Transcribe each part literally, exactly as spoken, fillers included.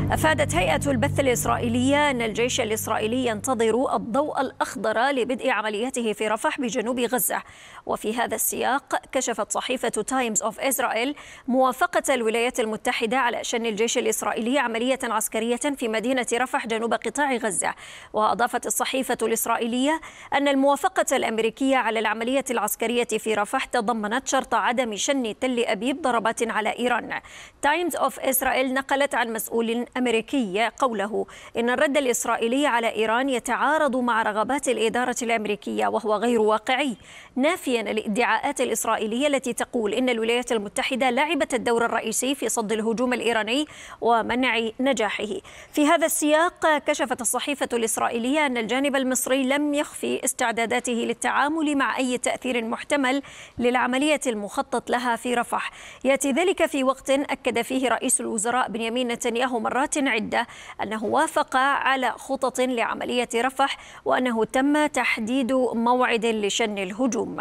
أفادت هيئة البث الإسرائيلية أن الجيش الإسرائيلي ينتظر الضوء الأخضر لبدء عملياته في رفح بجنوب غزة. وفي هذا السياق كشفت صحيفة تايمز أوف إسرائيل موافقة الولايات المتحدة على شن الجيش الإسرائيلي عملية عسكرية في مدينة رفح جنوب قطاع غزة. وأضافت الصحيفة الإسرائيلية أن الموافقة الأمريكية على العملية العسكرية في رفح تضمنت شرط عدم شن تل أبيب ضربات على إيران. تايمز أوف إسرائيل نقلت عن مسؤول أمريكي قوله إن الرد الإسرائيلي على إيران يتعارض مع رغبات الإدارة الأمريكية وهو غير واقعي، نافيا الادعاءات الإسرائيلية التي تقول إن الولايات المتحدة لعبت الدور الرئيسي في صد الهجوم الإيراني ومنع نجاحه. في هذا السياق كشفت الصحيفة الإسرائيلية أن الجانب المصري لم يخفي استعداداته للتعامل مع أي تأثير محتمل للعملية المخطط لها في رفح. يأتي ذلك في وقت أكد فيه رئيس الوزراء بنيامين نتنياهو مرات عدة أنه وافق على خطط لعملية رفح وأنه تم تحديد موعد لشن الهجوم.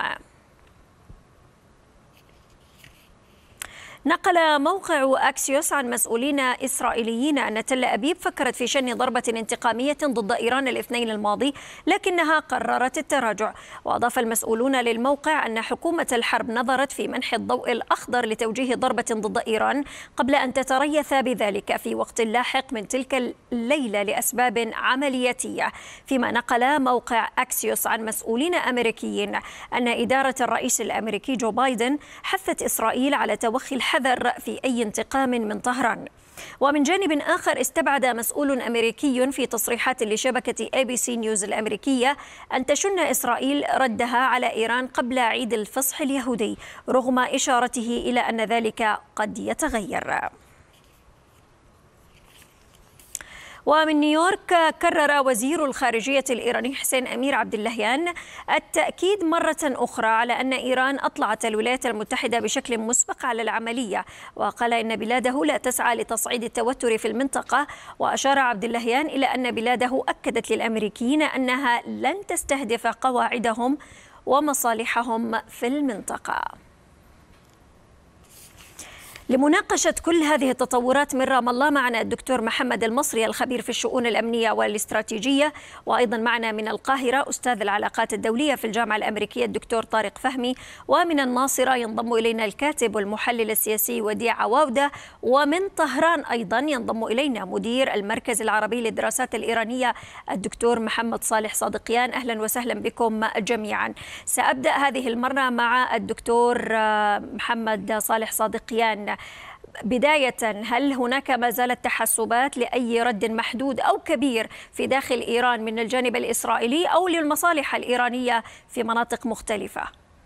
نقل موقع أكسيوس عن مسؤولين إسرائيليين أن تل أبيب فكرت في شن ضربة انتقامية ضد إيران الاثنين الماضي لكنها قررت التراجع. وأضاف المسؤولون للموقع أن حكومة الحرب نظرت في منح الضوء الأخضر لتوجيه ضربة ضد إيران قبل أن تتريث بذلك في وقت لاحق من تلك الليلة لأسباب عملياتية. فيما نقل موقع أكسيوس عن مسؤولين أمريكيين أن إدارة الرئيس الأمريكي جو بايدن حثت إسرائيل على توخي الحذر في أي انتقام من طهران. ومن جانب آخر استبعد مسؤول أمريكي في تصريحات لشبكة إيه بي سي نيوز الأمريكية أن تشن إسرائيل ردها على إيران قبل عيد الفصح اليهودي رغم إشارته إلى أن ذلك قد يتغير. ومن نيويورك كرر وزير الخارجية الإيراني حسين أمير عبد اللهيان التأكيد مرة أخرى على أن إيران أطلعت الولايات المتحدة بشكل مسبق على العملية، وقال إن بلاده لا تسعى لتصعيد التوتر في المنطقة. وأشار عبد اللهيان إلى أن بلاده أكدت للأمريكيين أنها لن تستهدف قواعدهم ومصالحهم في المنطقة. لمناقشة كل هذه التطورات من رام الله معنا الدكتور محمد المصري الخبير في الشؤون الأمنية والاستراتيجية، وأيضا معنا من القاهرة أستاذ العلاقات الدولية في الجامعة الأمريكية الدكتور طارق فهمي، ومن الناصرة ينضم إلينا الكاتب والمحلل السياسي وديع عواودة، ومن طهران أيضا ينضم إلينا مدير المركز العربي للدراسات الإيرانية الدكتور محمد صالح صادقيان. أهلا وسهلا بكم جميعا. سأبدأ هذه المرة مع الدكتور محمد صالح صادقيان. بداية، هل هناك ما زالت تحسبات لأي رد محدود أو كبير في داخل إيران من الجانب الإسرائيلي أو للمصالح الإيرانية في مناطق مختلفة؟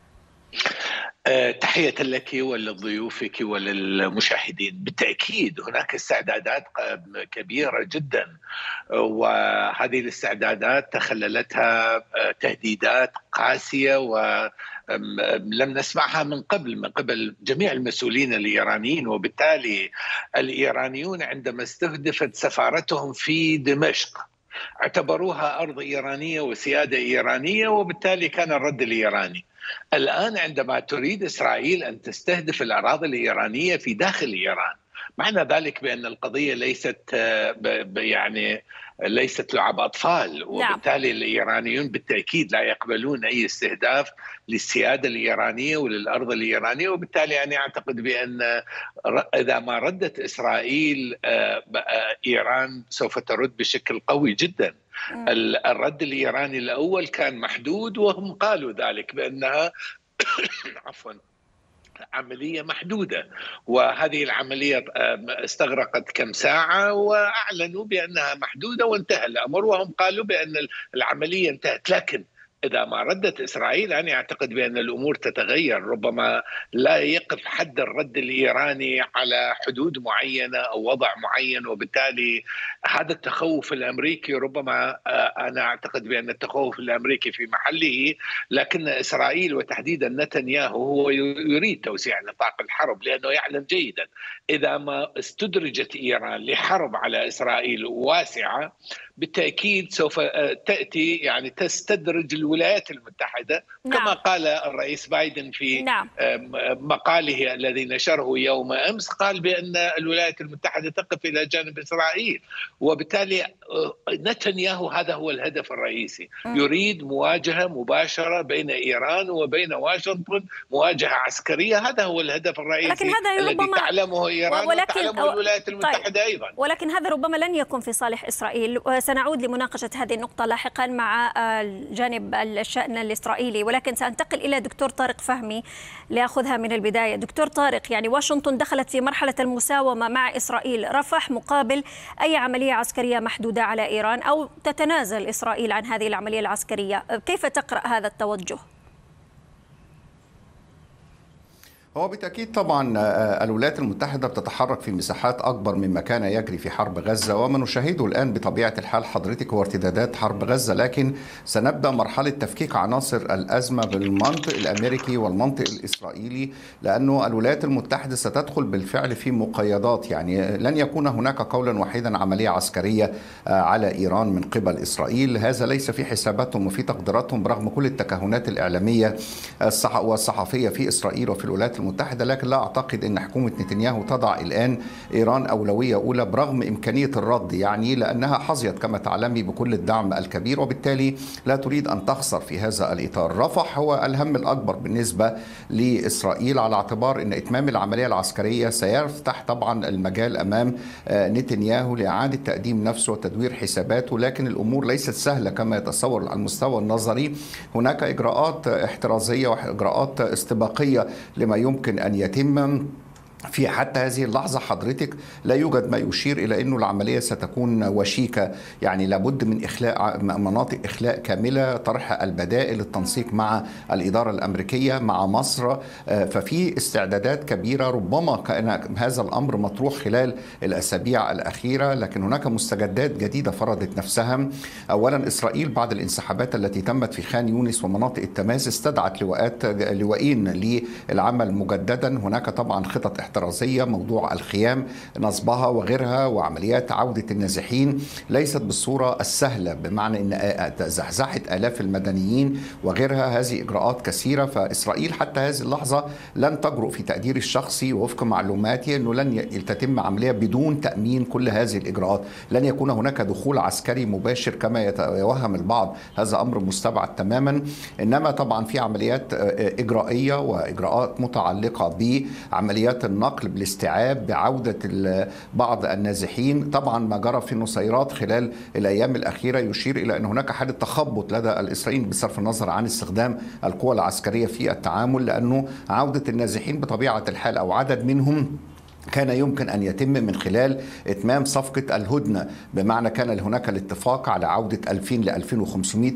تحية لك ولضيوفك وللمشاهدين. بالتأكيد هناك استعدادات كبيرة جدا، وهذه الاستعدادات تخللتها تهديدات قاسية ولم نسمعها من قبل من قبل جميع المسؤولين الإيرانيين. وبالتالي الإيرانيون عندما استهدفت سفارتهم في دمشق اعتبروها أرض إيرانية وسيادة إيرانية، وبالتالي كان الرد الإيراني. الآن عندما تريد إسرائيل أن تستهدف الأراضي الإيرانية في داخل إيران، معنى ذلك بأن القضية ليست يعني ليست لعب أطفال، وبالتالي الإيرانيون بالتأكيد لا يقبلون أي استهداف للسيادة الإيرانية وللأرض الإيرانية. وبالتالي أنا أعتقد بأن إذا ما ردت إسرائيل إيران سوف ترد بشكل قوي جدا. الرد الإيراني الأول كان محدود، وهم قالوا ذلك بأنها عفوا عملية محدودة، وهذه العملية استغرقت كم ساعة وأعلنوا بأنها محدودة وانتهى الأمر، وهم قالوا بأن العملية انتهت. لكن إذا ما ردت إسرائيل أنا أعتقد بأن الأمور تتغير، ربما لا يقف حد الرد الإيراني على حدود معينة أو وضع معين. وبالتالي هذا التخوف الأمريكي ربما أنا أعتقد بأن التخوف الأمريكي في محله، لكن إسرائيل وتحديدا نتنياهو هو يريد توسيع نطاق الحرب، لأنه يعلم جيدا إذا ما استدرجت إيران لحرب على إسرائيل واسعة بالتأكيد سوف تأتي يعني تستدرج الولايات المتحدة. نعم. كما قال الرئيس بايدن في نعم. مقاله الذي نشره يوم أمس، قال بأن الولايات المتحدة تقف إلى جانب إسرائيل، وبالتالي نتنياهو هذا هو الهدف الرئيسي. م. يريد مواجهة مباشرة بين إيران وبين واشنطن، مواجهة عسكرية، هذا هو الهدف الرئيسي لكن هذا الذي ربما تعلمه إيران ولكن وتعلمه الولايات المتحدة. طيب. أيضا. ولكن هذا ربما لن يكون في صالح إسرائيل، وسنعود لمناقشة هذه النقطة لاحقا مع جانب الشأن الإسرائيلي، ولكن سأنتقل إلى دكتور طارق فهمي لأخذها من البداية. دكتور طارق، يعني واشنطن دخلت في مرحلة المساومة مع إسرائيل، رفح مقابل أي عملية عسكرية محدودة على إيران، أو تتنازل إسرائيل عن هذه العملية العسكرية. كيف تقرأ هذا التوجه؟ هو بالتأكيد طبعا الولايات المتحدة بتتحرك في مساحات أكبر مما كان يجري في حرب غزة، وما نشاهده الآن بطبيعة الحال حضرتك هو ارتدادات حرب غزة، لكن سنبدأ مرحلة تفكيك عناصر الأزمة بالمنطق الأمريكي والمنطق الإسرائيلي، لأنه الولايات المتحدة ستدخل بالفعل في مقيدات. يعني لن يكون هناك قولا وحيدا عملية عسكرية على إيران من قبل إسرائيل، هذا ليس في حساباتهم وفي تقديراتهم برغم كل التكهنات الإعلامية والصحفية في إسرائيل وفي الولايات المتحدة. لكن لا أعتقد أن حكومة نتنياهو تضع الآن إيران أولوية أولى برغم إمكانية الرد، يعني لأنها حظيت كما تعلمي بكل الدعم الكبير، وبالتالي لا تريد أن تخسر في هذا الإطار. رفح هو الهم الأكبر بالنسبة لإسرائيل، على اعتبار أن إتمام العملية العسكرية سيفتح طبعا المجال أمام نتنياهو لإعادة تقديم نفسه وتدوير حساباته، لكن الأمور ليست سهلة كما يتصور على المستوى النظري. هناك إجراءات احترازية وإجراءات استباقية لما يمكن أن يتم في حتى هذه اللحظة. حضرتك لا يوجد ما يشير إلى أنه العملية ستكون وشيكة، يعني لابد من إخلاء مناطق إخلاء كاملة، طرح البدائل، التنسيق مع الإدارة الأمريكية مع مصر، ففي استعدادات كبيرة. ربما كان هذا الأمر مطروح خلال الأسابيع الأخيرة، لكن هناك مستجدات جديدة فرضت نفسها. أولا إسرائيل بعد الانسحابات التي تمت في خان يونس ومناطق التماس استدعت لواءات لواءين للعمل مجددا. هناك طبعا خطط احترازية، موضوع الخيام نصبها وغيرها، وعمليات عودة النازحين ليست بالصورة السهلة، بمعنى أن زحزحة آلاف المدنيين وغيرها، هذه إجراءات كثيرة. فإسرائيل حتى هذه اللحظة لن تجرؤ في تقديري الشخصي وفق معلوماتي أنه لن تتم عملية بدون تأمين كل هذه الإجراءات. لن يكون هناك دخول عسكري مباشر كما يتوهم البعض، هذا أمر مستبعد تماما. إنما طبعا في عمليات إجرائية وإجراءات متعلقة بعمليات النقل بالاستيعاب، بعودة بعض النازحين. طبعا ما جرى في النصيرات خلال الأيام الأخيرة يشير إلى أن هناك حالة تخبط لدى الإسرائيليين بصرف النظر عن استخدام القوى العسكرية في التعامل، لأنه عودة النازحين بطبيعة الحال أو عدد منهم كان يمكن أن يتم من خلال إتمام صفقة الهدنة، بمعنى كان هناك الاتفاق على عودة ألفين ل ألفين وخمسمائة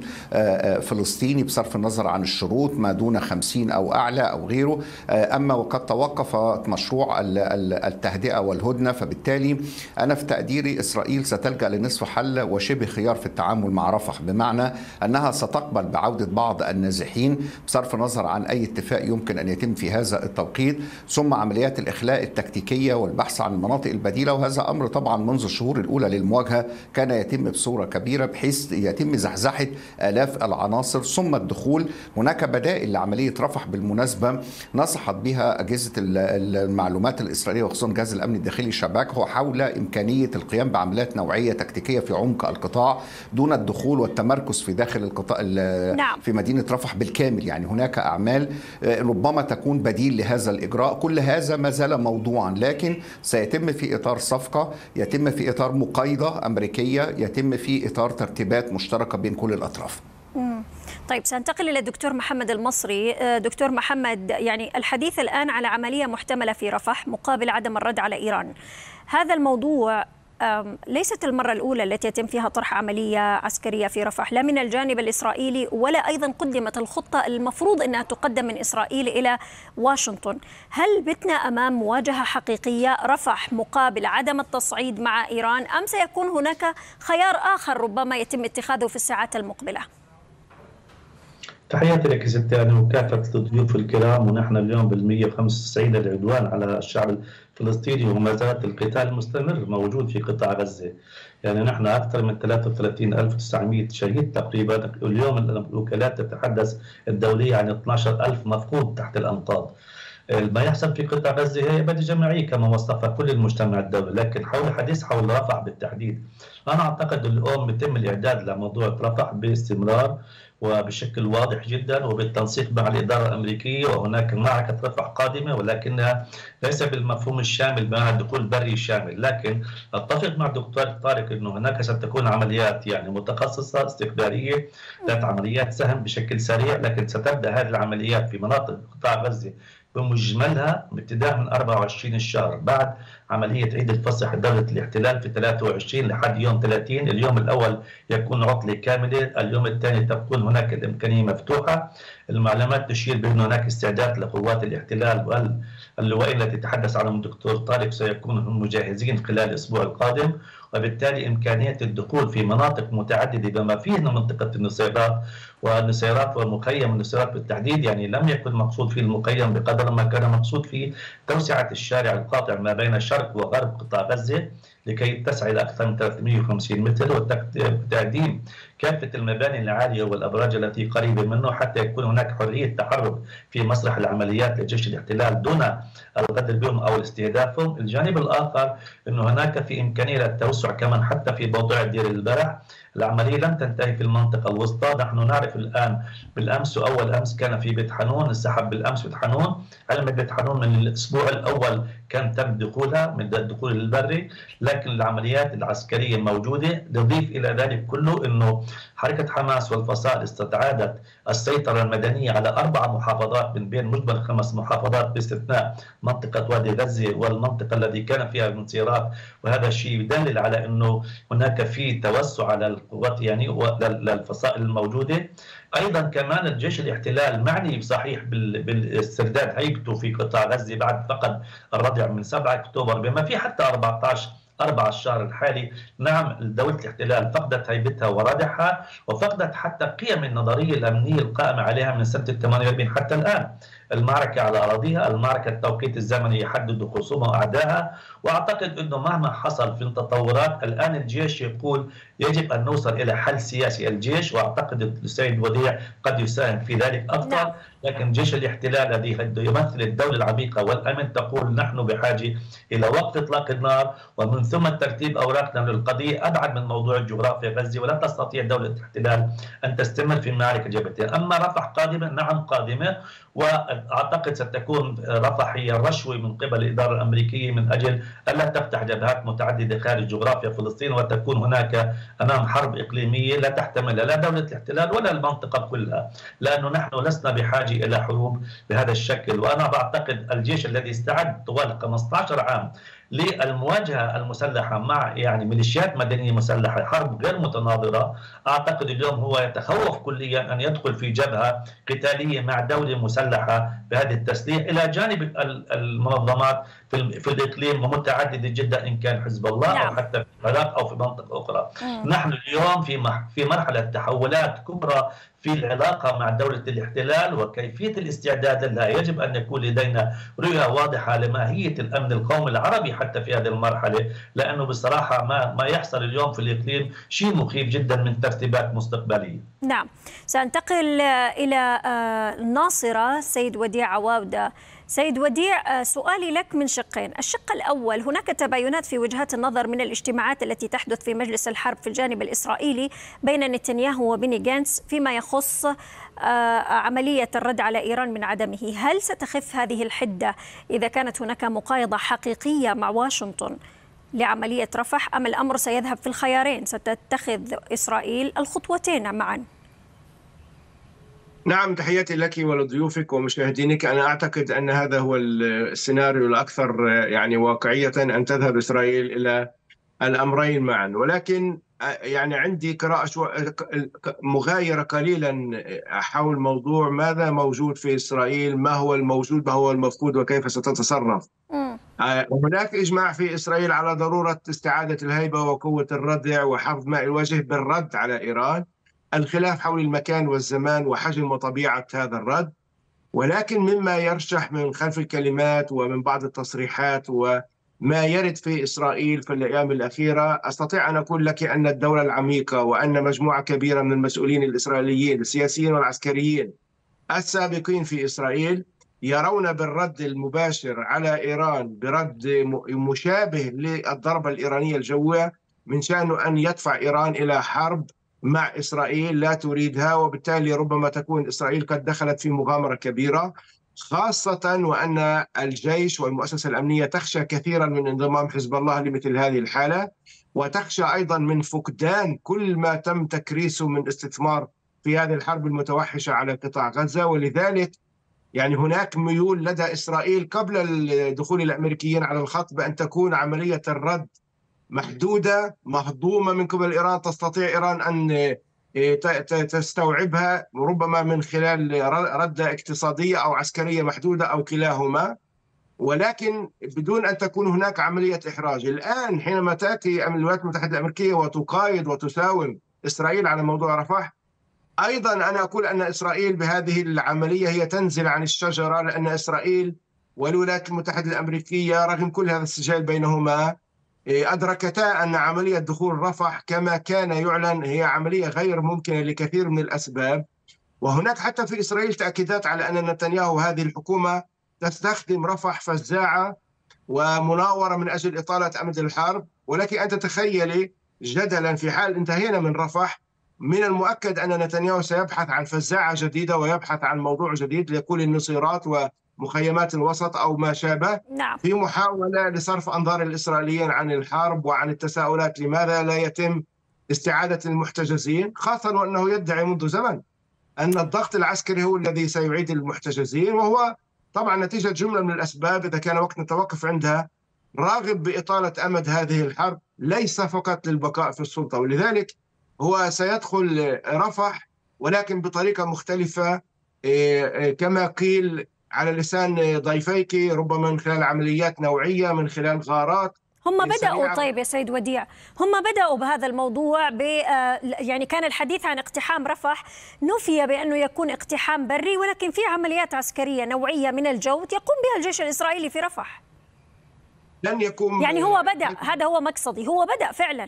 فلسطيني بصرف النظر عن الشروط ما دون خمسين أو أعلى أو غيره. أما وقد توقف مشروع التهدئة والهدنة، فبالتالي أنا في تقديري إسرائيل ستلجأ لنصف حل وشبه خيار في التعامل مع رفح، بمعنى أنها ستقبل بعودة بعض النازحين بصرف النظر عن أي اتفاق يمكن أن يتم في هذا التوقيت، ثم عمليات الإخلاء التكتيكية والبحث عن المناطق البديلة. وهذا أمر طبعا منذ الشهور الأولى للمواجهة كان يتم بصورة كبيرة بحيث يتم زحزحة آلاف العناصر ثم الدخول. هناك بدائل لعملية رفح بالمناسبة نصحت بها أجهزة المعلومات الإسرائيلية وخصوصا جهاز الأمن الداخلي شباك، هو حول إمكانية القيام بعمليات نوعية تكتيكية في عمق القطاع دون الدخول والتمركز في داخل القطاع نعم. في مدينة رفح بالكامل. يعني هناك أعمال ربما تكون بديل لهذا الإجراء. كل هذا ما زال موضوعا، لكن سيتم في إطار صفقة، يتم في إطار مقايضة أمريكية، يتم في إطار ترتيبات مشتركة بين كل الأطراف. طيب سأنتقل إلى الدكتور محمد المصري. دكتور محمد، يعني الحديث الآن على عملية محتملة في رفح مقابل عدم الرد على إيران. هذا الموضوع ليست المرة الأولى التي يتم فيها طرح عملية عسكرية في رفح، لا من الجانب الإسرائيلي ولا أيضا قدمت الخطة المفروض أنها تقدم من إسرائيل إلى واشنطن. هل بتنا أمام مواجهة حقيقية رفح مقابل عدم التصعيد مع إيران، أم سيكون هناك خيار آخر ربما يتم اتخاذه في الساعات المقبلة؟ تحياتي لك ستي أنا وكافة الضيوف الكرام. ونحن اليوم بالمية وخمسة وتسعين العدوان على الشعب الفلسطيني وما زال القتال مستمر موجود في قطاع غزة. يعني نحن أكثر من ثلاثة وثلاثين ألف وتسعمئة شهيد تقريبا. اليوم الوكالات تتحدث الدولية عن اثني عشر ألف مفقود تحت الأنقاض. ما يحصل في قطاع غزة هي إبادة جماعية كما وصفها كل المجتمع الدولي، لكن حول حديث حول رفح بالتحديد، أنا أعتقد اليوم يتم الإعداد لموضوع رفح باستمرار وبشكل واضح جدا وبالتنسيق مع الإدارة الأمريكية. وهناك معركة رفح قادمة ولكنها ليس بالمفهوم الشامل بمعنى الدخول بري شامل، لكن أتفق مع الدكتور طارق أنه هناك ستكون عمليات يعني متخصصة استخبارية ذات عمليات سهم بشكل سريع، لكن ستبدأ هذه العمليات في مناطق قطاع غزة بمجملها ابتداء من أربعة وعشرين الشهر بعد عملية عيد الفصح دولة الاحتلال في ثلاثة وعشرين لحد يوم ثلاثين. اليوم الأول يكون عطلة كاملة، اليوم الثاني تكون هناك الإمكانية مفتوحة. المعلومات تشير بأن هناك استعداد لقوات الاحتلال واللواء التي تحدث عنهم الدكتور طارق سيكونوا هم مجهزين خلال الأسبوع القادم، وبالتالي إمكانية الدخول في مناطق متعددة بما فيها منطقة النصيرات والنصيرات ومخيم النصيرات بالتحديد. يعني لم يكن مقصود في المخيم بقدر ما كان مقصود في توسعة الشارع القاطع ما بين شرق وغرب قطاع غزة لكي تسع إلى أكثر من ثلاثمئة وخمسين متر، وتقديم كافة المباني العالية والأبراج التي قريبة منه حتى يكون هناك حرية تحرك في مسرح العمليات لجيش الاحتلال دون الغدر بهم أو استهدافهم. الجانب الآخر أنه هناك في إمكانية للتوسع كمان حتى في موضوع دير البلح. العملية لم تنتهي في المنطقة الوسطى. نحن نعرف الآن بالأمس وأول أمس كان في بيت حنون، انسحب بالأمس بيت حنون. علم بيت حنون من الأسبوع الأول كان تم دخولها من الدخول البري، لكن العمليات العسكرية موجودة. نضيف إلى ذلك كله أنه حركة حماس والفصائل استعادت السيطرة المدنية على أربع محافظات من بين مجمل خمس محافظات باستثناء منطقة وادي غزة والمنطقة التي كان فيها المنصيرات، وهذا الشيء يدلل على أنه هناك في توسع على القوات يعني للفصائل الموجودة. أيضا كمان الجيش الاحتلال معني صحيح بالاسترداد هيبته في قطاع غزة بعد فقد الردع من سبعة أكتوبر بما في حتى أربعة عشر أربعة الشهر الحالي. نعم دولة الاحتلال فقدت هيبتها وردعها وفقدت حتى قيم النظرية الأمنية القائمة عليها من سنة ثمانية وأربعين حتى الآن. المعركة على أراضيها، المعركة التوقيت الزمني يحدد خصومها وأعدائها. وأعتقد أنه مهما حصل في التطورات الآن الجيش يقول يجب أن نوصل إلى حل سياسي. الجيش وأعتقد السيد وديع قد يساهم في ذلك أفضل، لكن جيش الاحتلال الذي يمثل الدولة العميقة والأمن تقول نحن بحاجة إلى وقف إطلاق النار ومن ثم ترتيب أوراقنا للقضية أبعد من موضوع الجغرافيا غزة، ولا تستطيع دولة الاحتلال أن تستمر في معركة جبهتين. أما رفح قادمة، نعم قادمة، وأعتقد ستكون رفح هي رشوة من قبل الإدارة الأمريكية من أجل ألا تفتح جبهات متعددة خارج جغرافيا فلسطين وتكون هناك أمام حرب إقليمية لا تحتمل لا دولة الاحتلال ولا المنطقة كلها، لأنه نحن لسنا بحاجة إلى حروب بهذا الشكل. وأنا بعتقد الجيش الذي استعد طوال خمسة عشر عام للمواجهة المسلحة مع يعني ميليشيات مدنية مسلحة حرب غير متناظرة، أعتقد اليوم هو يتخوف كليا أن يدخل في جبهة قتالية مع دولة مسلحة بهذه التسليح إلى جانب المنظمات في الإقليم متعددة جدا إن كان حزب الله نعم. أو حتى في العراق أو في منطقة أخرى. مم. نحن اليوم في في مرحلة تحولات كبرى في العلاقة مع دولة الاحتلال وكيفية الاستعداد لها. يجب أن يكون لدينا رؤية واضحة لماهية الأمن القومي العربي حتى في هذه المرحلة، لأنه بصراحة ما ما يحصل اليوم في الإقليم شيء مخيف جدا من ترتيبات مستقبلية. نعم، سأنتقل إلى الناصرة سيد وديع عواودة. سيد وديع، سؤالي لك من شقين. الشق الأول، هناك تباينات في وجهات النظر من الاجتماعات التي تحدث في مجلس الحرب في الجانب الإسرائيلي بين نتنياهو وبني جانتس فيما يخص عملية الرد على إيران من عدمه. هل ستخف هذه الحدة إذا كانت هناك مقايضة حقيقية مع واشنطن لعملية رفح، أم الأمر سيذهب في الخيارين ستتخذ إسرائيل الخطوتين معا؟ نعم، تحياتي لك ولضيوفك ومشاهدينك. أنا أعتقد أن هذا هو السيناريو الأكثر يعني واقعية، أن تذهب إسرائيل إلى الأمرين معا، ولكن يعني عندي قراءة مغايرة قليلا حول موضوع ماذا موجود في إسرائيل، ما هو الموجود، ما هو المفقود، وكيف ستتصرف. هناك إجماع في إسرائيل على ضرورة استعادة الهيبة وقوة الردع وحفظ ماء الوجه بالرد على إيران. الخلاف حول المكان والزمان وحجم وطبيعة هذا الرد. ولكن مما يرشح من خلف الكلمات ومن بعض التصريحات وما يرد في إسرائيل في الأيام الأخيرة، أستطيع أن أقول لك أن الدولة العميقة وأن مجموعة كبيرة من المسؤولين الإسرائيليين السياسيين والعسكريين السابقين في إسرائيل يرون بالرد المباشر على إيران برد مشابه للضربة الإيرانية الجوية من شأنه أن يدفع إيران إلى حرب مع إسرائيل لا تريدها، وبالتالي ربما تكون إسرائيل قد دخلت في مغامرة كبيرة، خاصة وأن الجيش والمؤسسة الأمنية تخشى كثيرا من انضمام حزب الله لمثل هذه الحالة، وتخشى أيضا من فقدان كل ما تم تكريسه من استثمار في هذه الحرب المتوحشة على قطاع غزة. ولذلك يعني هناك ميول لدى إسرائيل قبل الدخول الأمريكيين على الخط بأن تكون عملية الرد محدودة مهضومة من قبل إيران، تستطيع إيران أن تستوعبها ربما من خلال ردة اقتصادية أو عسكرية محدودة أو كلاهما، ولكن بدون أن تكون هناك عملية إحراج. الآن حينما تأتي الولايات المتحدة الأمريكية وتقايض وتساوم إسرائيل على موضوع رفح، أيضا أنا أقول أن إسرائيل بهذه العملية هي تنزل عن الشجرة، لأن إسرائيل والولايات المتحدة الأمريكية رغم كل هذا السجال بينهما أدركتا أن عملية دخول رفح كما كان يعلن هي عملية غير ممكنة لكثير من الأسباب. وهناك حتى في إسرائيل تأكيدات على أن نتنياهو هذه الحكومة تستخدم رفح فزاعة ومناورة من أجل إطالة أمد الحرب. ولكن أنت تخيلي جدلا في حال انتهينا من رفح، من المؤكد أن نتنياهو سيبحث عن فزاعة جديدة ويبحث عن موضوع جديد لكل النصيرات ومخيمات الوسط أو ما شابه، نعم. في محاولة لصرف أنظار الإسرائيليين عن الحرب وعن التساؤلات لماذا لا يتم استعادة المحتجزين، خاصة وأنه يدعي منذ زمن أن الضغط العسكري هو الذي سيعيد المحتجزين، وهو طبعا نتيجة جملة من الأسباب إذا كان وقت نتوقف عندها، راغب بإطالة أمد هذه الحرب ليس فقط للبقاء في السلطة. ولذلك هو سيدخل رفح ولكن بطريقة مختلفة كما قيل على لسان ضيفيك، ربما من خلال عمليات نوعية، من خلال غارات. هم بدأوا طيب يا سيد وديع، هم بدأوا بهذا الموضوع ب يعني كان الحديث عن اقتحام رفح، نفي بأنه يكون اقتحام بري، ولكن في عمليات عسكرية نوعية من الجو يقوم بها الجيش الإسرائيلي في رفح. لن يكون يعني هو بدأ، هذا هو مقصدي، هو بدأ فعلا.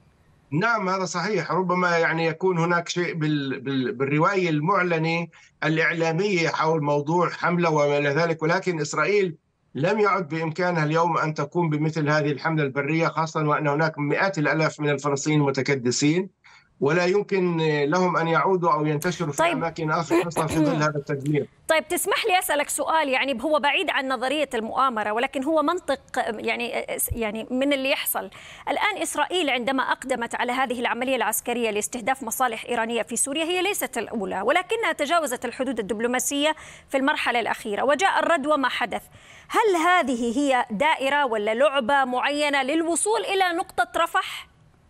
نعم هذا صحيح، ربما يعني يكون هناك شيء بال... بال... بالرواية المعلنة الإعلامية حول موضوع حملة وما إلى ذلك، ولكن إسرائيل لم يعد بإمكانها اليوم أن تقوم بمثل هذه الحملة البرية، خاصة وأن هناك مئات الآلاف من الفلسطينيين متكدسين ولا يمكن لهم أن يعودوا أو ينتشروا في طيب. أماكن أخرى خاصة في ظل هذا التدمير. طيب تسمح لي أسألك سؤال، يعني هو بعيد عن نظرية المؤامرة ولكن هو منطق يعني يعني من اللي يحصل الآن. إسرائيل عندما أقدمت على هذه العملية العسكرية لاستهداف مصالح إيرانية في سوريا هي ليست الأولى، ولكنها تجاوزت الحدود الدبلوماسية في المرحلة الأخيرة وجاء الرد وما حدث. هل هذه هي دائرة ولا لعبة معينة للوصول إلى نقطة رفح؟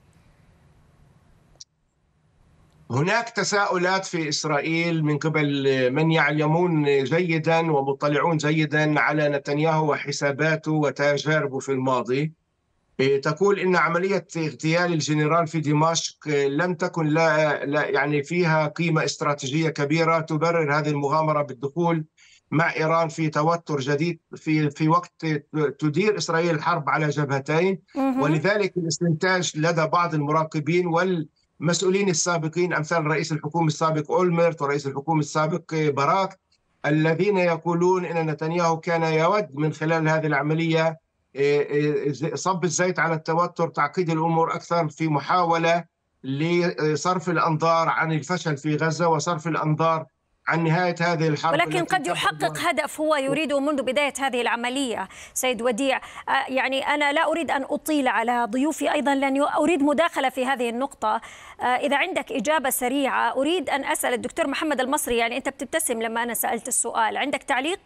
هناك تساؤلات في إسرائيل من قبل من يعلمون جيدا ومطلعون جيدا على نتنياهو وحساباته وتجاربه في الماضي، تقول إن عملية اغتيال الجنرال في دمشق لم تكن لا, لا يعني فيها قيمة استراتيجية كبيرة تبرر هذه المغامرة بالدخول مع إيران في توتر جديد في في وقت تدير إسرائيل الحرب على جبهتين. ولذلك الاستنتاج لدى بعض المراقبين وال مسؤولين السابقين أمثال رئيس الحكومة السابق أولمرت ورئيس الحكومة السابق باراك، الذين يقولون إن نتنياهو كان يود من خلال هذه العملية صب الزيت على التوتر، تعقيد الأمور أكثر في محاولة لصرف الأنظار عن الفشل في غزة وصرف الأنظار عن نهاية هذه الحرب. ولكن قد يحقق هدف هو يريده منذ بداية هذه العملية. سيد وديع، يعني أنا لا أريد أن أطيل على ضيوفي أيضا لأن أريد مداخلة في هذه النقطة. إذا عندك إجابة سريعة أريد أن أسأل الدكتور محمد المصري، يعني أنت بتبتسم لما أنا سألت السؤال، عندك تعليق؟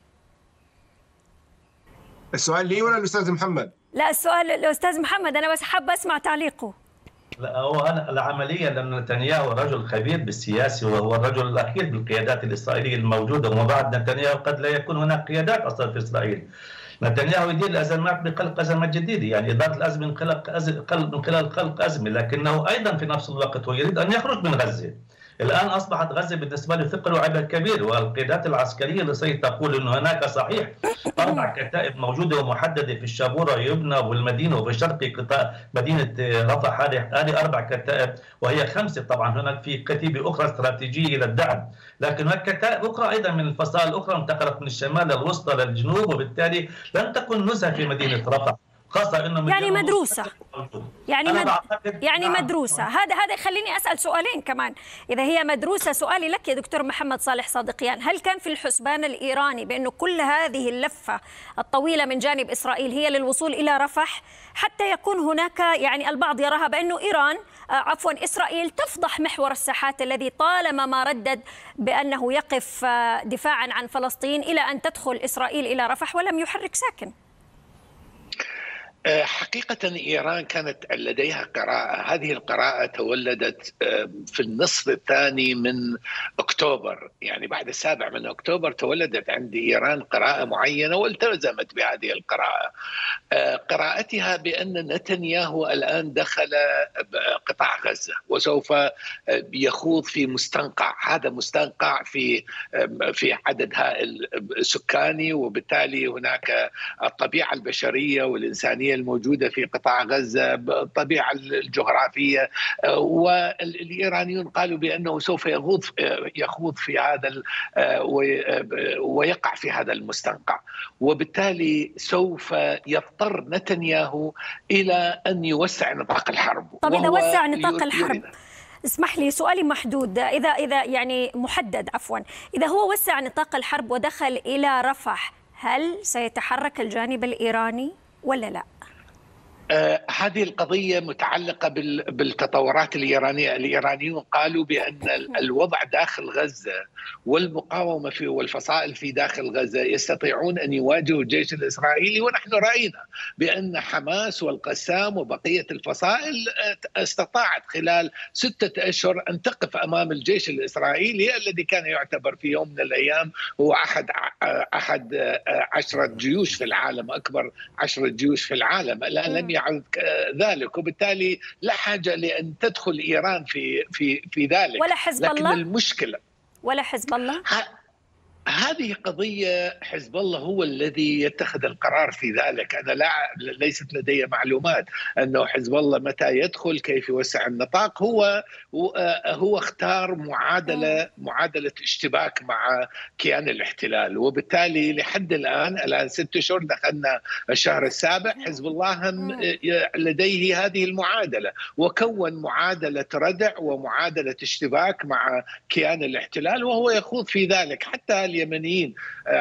السؤال لي ولا الأستاذ محمد؟ لا السؤال الأستاذ محمد، أنا بس حابة أسمع تعليقه. لا هو أنا العملية لأن نتنياهو رجل خبير بالسياسة وهو الرجل الأخير بالقيادات الإسرائيلية الموجودة، وما بعد نتنياهو قد لا يكون هناك قيادات أصلا في إسرائيل. نتنياهو يدير الأزمات بخلق أزمات جديدة، يعني إدارة الأزمة من خلق من خلال خلق أزمة، لكنه أيضا في نفس الوقت هو يريد أن يخرج من غزة. الآن أصبحت غزة بالنسبة له ثقل وعبء كبير، والقيادات العسكرية الإسرائيلية تقول أن هناك صحيح أربع كتائب موجودة ومحددة في الشابورة ويبنى والمدينة وفي شرق قطاع مدينة رفح. هذه أربع كتائب، وهي خمسة طبعا. هناك في كتيبة أخرى استراتيجية للدعم، لكن هناك كتائب أخرى أيضا من الفصائل الأخرى انتقلت من الشمال للوسطى للجنوب، وبالتالي لن تكن نزهة في مدينة رفح، خاصة إنه يعني مدروسة يعني مد... يعني مدروسة. هذا هذا خليني أسأل سؤالين كمان. إذا هي مدروسة، سؤالي لك يا دكتور محمد صالح صادقيان، هل كان في الحسبان الإيراني بأنه كل هذه اللفة الطويلة من جانب إسرائيل هي للوصول إلى رفح، حتى يكون هناك يعني البعض يراها بأنه إيران عفوا إسرائيل تفضح محور الساحات الذي طالما ما ردد بأنه يقف دفاعا عن فلسطين، إلى أن تدخل إسرائيل إلى رفح ولم يحرك ساكن؟ حقيقة إيران كانت لديها قراءة، هذه القراءة تولدت في النصف الثاني من أكتوبر، يعني بعد السابع من أكتوبر تولدت عند إيران قراءة معينة والتزمت بهذه القراءة. قراءتها بأن نتنياهو الآن دخل قطاع غزة وسوف يخوض في مستنقع، هذا مستنقع في في عدد هائل سكاني، وبالتالي هناك الطبيعة البشرية والإنسانية الموجودة في قطاع غزة، الطبيعة الجغرافية، والإيرانيون قالوا بأنه سوف يخوض يخوض في هذا ويقع في هذا المستنقع، وبالتالي سوف يضطر نتنياهو إلى أن يوسع نطاق الحرب. طب إذا وسع نطاق الحرب، اسمح لي سؤالي محدود، إذا إذا يعني محدد عفوا، إذا هو وسع نطاق الحرب ودخل إلى رفح، هل سيتحرك الجانب الإيراني ولا لا؟ آه هذه القضية متعلقة بالتطورات الإيرانية. الإيرانيون قالوا بأن الوضع داخل غزة والمقاومة في والفصائل في داخل غزة يستطيعون أن يواجهوا الجيش الإسرائيلي، ونحن رأينا بأن حماس والقسام وبقية الفصائل استطاعت خلال ستة أشهر أن تقف أمام الجيش الإسرائيلي الذي كان يعتبر في يوم من الأيام هو أحد أحد عشرة جيوش في العالم، أكبر عشرة جيوش في العالم. الآن لم يعد ذلك، وبالتالي لا حاجة لأن تدخل إيران في في في ذلك. ولا حزب لكن الله؟ المشكلة ولا حزب الله؟ هذه قضية حزب الله هو الذي يتخذ القرار في ذلك. أنا لا ليست لدي معلومات أنه حزب الله متى يدخل، كيف يوسع النطاق. هو هو اختار معادلة معادلة اشتباك مع كيان الاحتلال، وبالتالي لحد الآن الآن ست أشهر دخلنا الشهر السابع، حزب الله هم لديه هذه المعادلة، وكون معادلة ردع ومعادلة اشتباك مع كيان الاحتلال، وهو يخوض في ذلك. حتى اليمنيين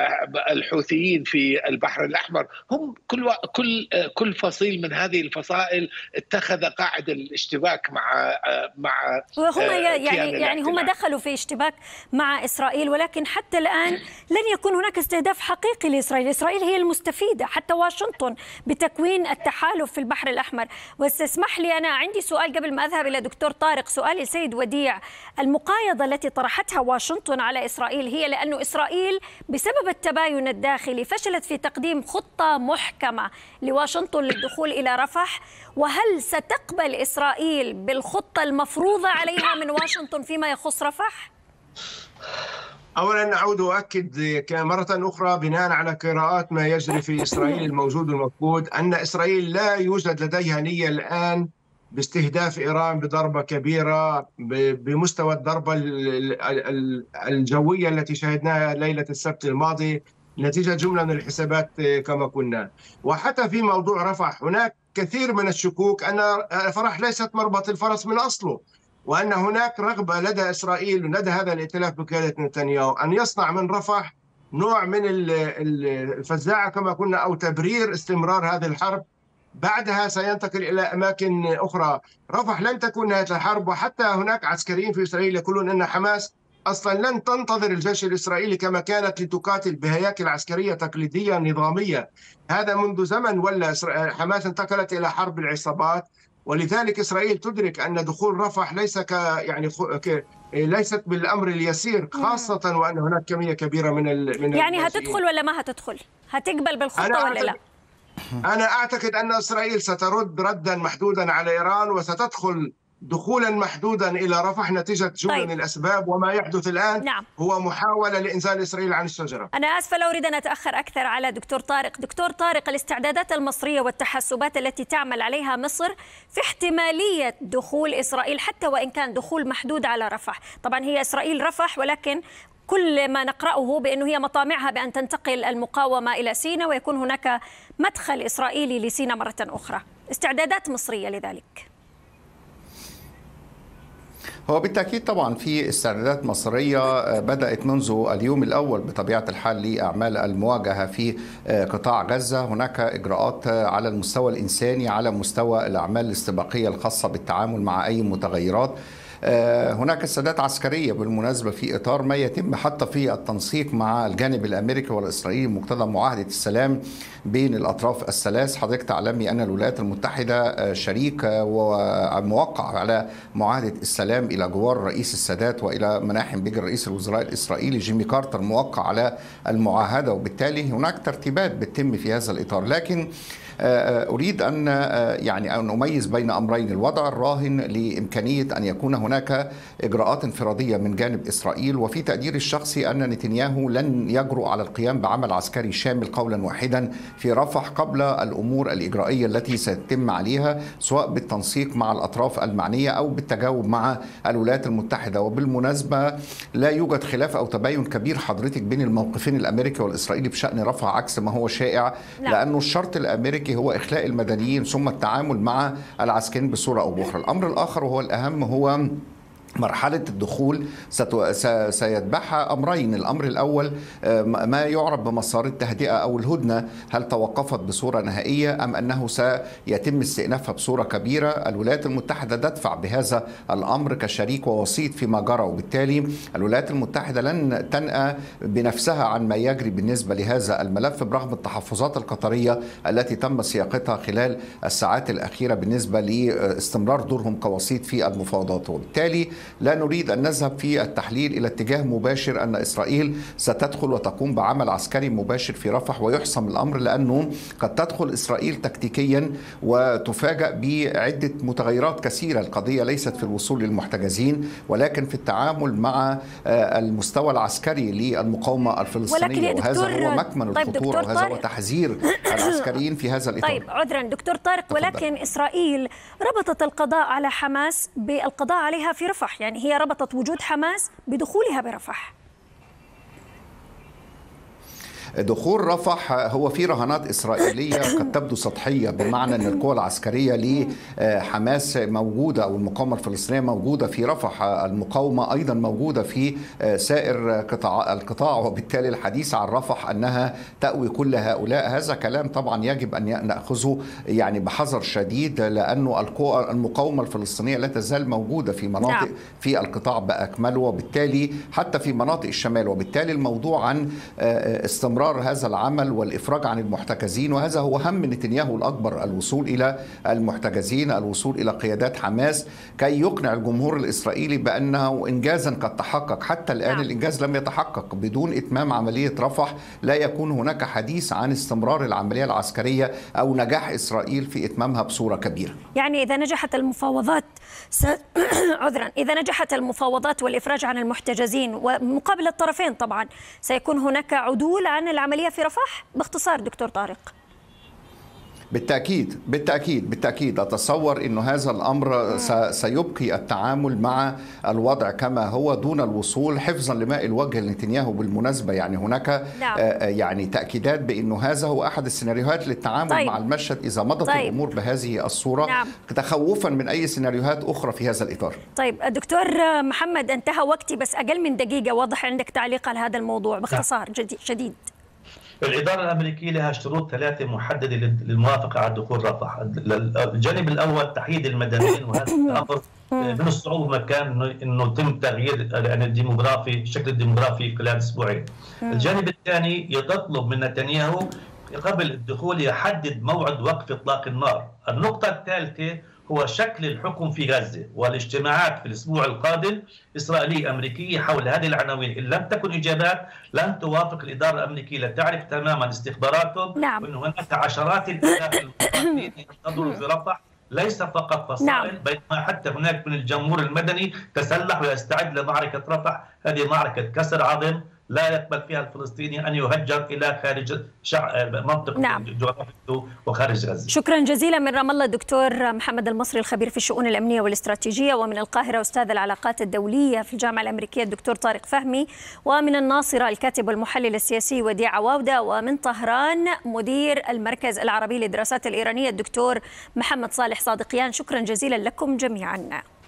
الحوثيين في البحر الأحمر هم كل كل كل فصيل من هذه الفصائل اتخذ قاعدة الاشتباك مع مع وهم يعني يعني هم دخلوا في اشتباك مع إسرائيل، ولكن حتى الآن لن يكون هناك استهداف حقيقي لإسرائيل. إسرائيل هي المستفيدة، حتى واشنطن بتكوين التحالف في البحر الأحمر. واستسمح لي أنا عندي سؤال قبل ما أذهب إلى دكتور طارق، سؤالي سيد وديع. المقايضة التي طرحتها واشنطن على إسرائيل هي لأنه إسرائيل بسبب التباين الداخلي فشلت في تقديم خطة محكمة لواشنطن للدخول إلى رفح، وهل ستقبل إسرائيل بالخطة المفروضة عليها من واشنطن فيما يخص رفح؟ أولا أعود وأؤكد مرة أخرى بناء على قراءات ما يجري في إسرائيل الموجود والمفقود أن إسرائيل لا يوجد لديها نية الآن باستهداف إيران بضربة كبيرة بمستوى الضربة الجوية التي شاهدناها ليلة السبت الماضي نتيجة جملة من الحسابات كما قلنا. وحتى في موضوع رفح هناك كثير من الشكوك أن رفح ليست مربط الفرس من أصله، وأن هناك رغبة لدى إسرائيل ولدى هذا الائتلاف بقيادة نتنياهو أن يصنع من رفح نوع من الفزاعة كما قلنا، أو تبرير استمرار هذه الحرب. بعدها سينتقل إلى أماكن أخرى. رفح لن تكون نهاية الحرب، وحتى هناك عسكريين في إسرائيل يقولون أن حماس أصلا لن تنتظر الجيش الإسرائيلي كما كانت لتقاتل بهياكل عسكرية تقليدية نظامية. هذا منذ زمن، ولا حماس انتقلت إلى حرب العصابات، ولذلك إسرائيل تدرك أن دخول رفح ليس ك يعني ك... ليست بالأمر اليسير، خاصة وأن هناك كمية كبيرة من ال... من يعني هتدخل ولا ما هتدخل؟ هتقبل بالخطة ولا لا؟ أنا أعتقد أن إسرائيل سترد ردا محدودا على إيران، وستدخل دخولا محدودا إلى رفح نتيجة جملة طيب. من الأسباب. وما يحدث الآن نعم. هو محاولة لإنزال إسرائيل عن الشجرة. أنا آسفة لو أريد أن أتأخر أكثر على دكتور طارق. دكتور طارق، الاستعدادات المصرية والتحسبات التي تعمل عليها مصر في احتمالية دخول إسرائيل، حتى وإن كان دخول محدود على رفح. طبعا هي إسرائيل رفح، ولكن كل ما نقرأه بأنه هي مطامعها بأن تنتقل المقاومة إلى سيناء ويكون هناك مدخل إسرائيلي لسيناء مرة أخرى. استعدادات مصرية لذلك؟ هو بالتأكيد طبعا في استعدادات مصرية بدأت منذ اليوم الأول بطبيعة الحال لأعمال المواجهة في قطاع غزة. هناك إجراءات على المستوى الإنساني، على مستوى الأعمال الاستباقية الخاصة بالتعامل مع أي متغيرات. هناك استعدادات عسكرية بالمناسبة في إطار ما يتم حتى في التنسيق مع الجانب الأمريكي والإسرائيلي مقتضى معاهدة السلام بين الأطراف الثلاث. حضرتك تعلمي أن الولايات المتحدة شريك وموقع على معاهدة السلام إلى جوار رئيس السادات وإلى مناحم بيجر رئيس الوزراء الإسرائيلي جيمي كارتر موقع على المعاهدة، وبالتالي هناك ترتيبات بتتم في هذا الإطار. لكن أريد أن يعني أن أميز بين أمرين. الوضع الراهن لإمكانية أن يكون هناك إجراءات انفرادية من جانب إسرائيل، وفي تقديري الشخصي أن نتنياهو لن يجرؤ على القيام بعمل عسكري شامل قولا واحدا في رفح قبل الأمور الإجرائية التي ستتم عليها، سواء بالتنسيق مع الأطراف المعنية أو بالتجاوب مع الولايات المتحدة. وبالمناسبة لا يوجد خلاف أو تباين كبير حضرتك بين الموقفين الأمريكي والإسرائيلي بشأن رفح عكس ما هو شائع، لأنه الشرط الأمريكي هو إخلاء المدنيين ثم التعامل مع العسكريين بصورة أو بأخرى. الأمر الآخر وهو الأهم هو مرحلة الدخول سيتبعها أمرين. الأمر الأول ما يعرف بمسار التهدئة أو الهدنة، هل توقفت بصورة نهائية أم أنه سيتم استئنافها بصورة كبيرة. الولايات المتحدة تدفع بهذا الأمر كشريك ووسيط فيما جرى، وبالتالي الولايات المتحدة لن تنأى بنفسها عن ما يجري بالنسبة لهذا الملف برغم التحفظات القطرية التي تم سياقتها خلال الساعات الأخيرة بالنسبة لاستمرار دورهم كوسيط في المفاوضات. وبالتالي لا نريد أن نذهب في التحليل إلى اتجاه مباشر أن إسرائيل ستدخل وتقوم بعمل عسكري مباشر في رفح ويحسم الأمر، لأنه قد تدخل إسرائيل تكتيكيا وتفاجأ بعدة متغيرات كثيرة. القضية ليست في الوصول للمحتجزين ولكن في التعامل مع المستوى العسكري للمقاومة الفلسطينية، وهذا هو مكمن طيب الخطورة وهذا هو تحذير العسكريين في هذا الإطار. طيب عذرا دكتور طارق، ولكن إسرائيل ربطت القضاء على حماس بالقضاء عليها في رفح، يعني هي ربطت وجود حماس بدخولها برفح. دخول رفح هو في رهانات إسرائيلية قد تبدو سطحية، بمعنى أن القوى العسكرية لحماس موجودة أو المقاومة الفلسطينية موجودة في رفح، المقاومة أيضا موجودة في سائر قطاع القطاع، وبالتالي الحديث عن رفح أنها تأوي كل هؤلاء هذا كلام طبعا يجب أن نأخذه يعني بحذر شديد، لأنه القوى المقاومة الفلسطينية لا تزال موجودة في مناطق في القطاع بأكمله، وبالتالي حتى في مناطق الشمال. وبالتالي الموضوع عن استمرار هذا العمل والإفراج عن المحتجزين، وهذا هو هم نتنياهو الأكبر، الوصول إلى المحتجزين، الوصول إلى قيادات حماس كي يقنع الجمهور الإسرائيلي بأنه إنجازا قد تحقق. حتى الآن نعم. الإنجاز لم يتحقق. بدون إتمام عملية رفح لا يكون هناك حديث عن استمرار العملية العسكرية أو نجاح إسرائيل في إتمامها بصورة كبيرة. يعني إذا نجحت المفاوضات س... عذرا إذا نجحت المفاوضات والإفراج عن المحتجزين ومقابل الطرفين طبعا سيكون هناك عدول عن العملية في رفح. باختصار دكتور طارق. بالتأكيد بالتأكيد بالتأكيد أتصور أن هذا الأمر سيبقي التعامل مع الوضع كما هو دون الوصول حفظا لماء الوجه لنتنياهو. بالمناسبة يعني هناك نعم. يعني تأكيدات بأنه هذا هو أحد السيناريوهات للتعامل طيب. مع المشهد إذا مضت طيب. الأمور بهذه الصورة نعم. تخوفا من أي سيناريوهات أخرى في هذا الإطار. طيب دكتور محمد، انتهى وقتي بس أقل من دقيقة، واضح عندك تعليق على هذا الموضوع باختصار شديد. الإدارة الأمريكية لها شروط ثلاثة محددة للموافقة على دخول رفح. الجانب الأول تحييد المدنيين، وهذا الأمر من الصعوبة مكان إنه يتم تغيير يعني الديموغرافي الشكل الديموغرافي خلال أسبوعين. الجانب الثاني يطلب من نتنياهو قبل الدخول يحدد موعد وقف إطلاق النار. النقطة الثالثة هو شكل الحكم في غزة، والاجتماعات في الأسبوع القادم إسرائيلية أمريكية حول هذه العناوين إن لم تكن إجابات لن توافق الإدارة الأمريكية، لتعرف تماما استخباراتهم نعم. وأن هناك عشرات الآلاف المقاتلين ينتظروا في رفح، ليس فقط فصائل، نعم. بينما حتى هناك من الجمهور المدني تسلح ويستعد لمعركة رفح. هذه معركة كسر عظم لا يقبل فيها الفلسطيني أن يهجر إلى خارج منطقة نعم. جغرافيته وخارج غزة. شكرا جزيلا من رام الله الدكتور محمد المصري الخبير في الشؤون الأمنية والاستراتيجية، ومن القاهرة أستاذ العلاقات الدولية في الجامعة الأمريكية الدكتور طارق فهمي، ومن الناصرة الكاتب والمحلل السياسي وديع عواودة، ومن طهران مدير المركز العربي للدراسات الإيرانية الدكتور محمد صالح صادقيان. شكرا جزيلا لكم جميعا.